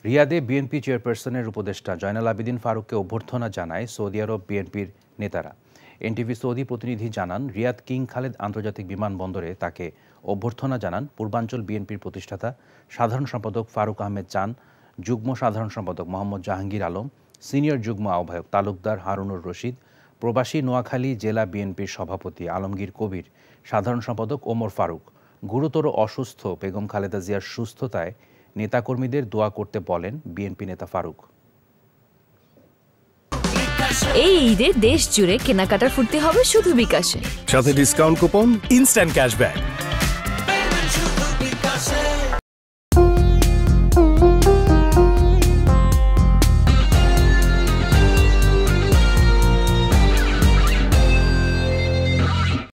রিয়াদে BNP চেয়ারপারসনের উপদেষ্টা জয়নাল আবেদিন ফারুককে অভ্যর্থনা জানায় সৌদি আরব বিএনপির নেতারা। এনটিভি সৌদি প্রতিনিধি জানান, রিয়াদ কিং খালেদ আন্তর্জাতিক বিমানবন্দরে তাকে অভ্যর্থনা জানান পূর্বাঞ্চল বিএনপির প্রতিষ্ঠাতা সাধারণ সম্পাদক ফারুক আহমেদ চান, যুগ্ম সাধারণ সম্পাদক মোহাম্মদ জাহাঙ্গীর আলম, সিনিয়র যুগ্ম আহ্বায়ক তালুকদার হারুনুর রশিদ, প্রবাসী নোয়াখালী জেলা বিএনপির সভাপতি আলমগীর কবির, সাধারণ সম্পাদক ওমর ফারুক। গুরুতর অসুস্থ বেগম খালেদা জিয়ার সুস্থতায় নেতাকর্মীদের দোয়া করতে বলেন বিএনপি নেতা ফারুক। এই ঈদে দেশ জুড়ে কেনাকাটার ফুর্তি হবে শুধু বিকাশে, সাথে ডিসকাউন্ট কুপন, ইনস্ট্যান্ট ক্যাশব্যাক।